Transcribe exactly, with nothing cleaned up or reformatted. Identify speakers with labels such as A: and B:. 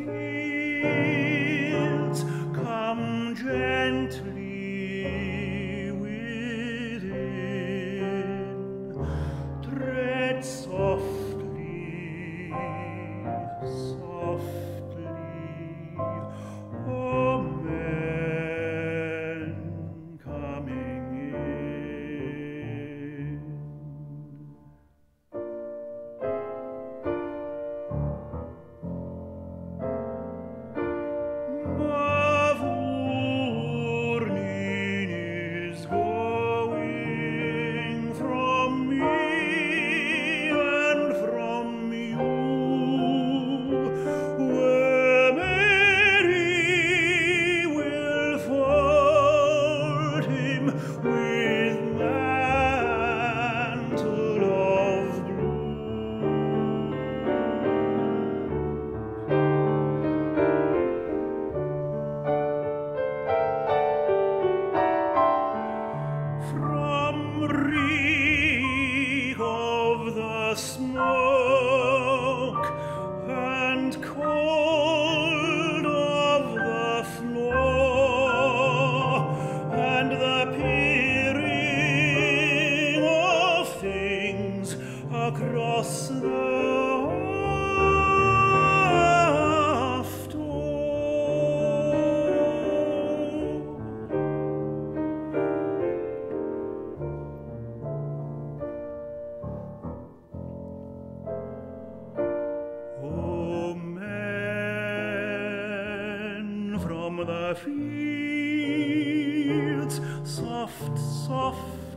A: fields, come gently within, tread softly, softly, O men coming in. Mavourneen is going from me and from you, where Mary will fold him with mantle of blue. From reek of the smoke and cold of the floor and the peering of things across the off door. O men from the fields, soft, soft,